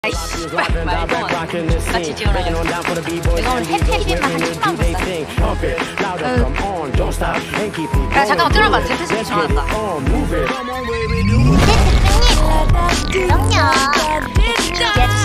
말도 같이 찍으라. 내가 오늘 혜택이만 한 10만 벌었어. 야 잠깐만 들어봐. 제 패스 전화왔다. 대표님 그럼요.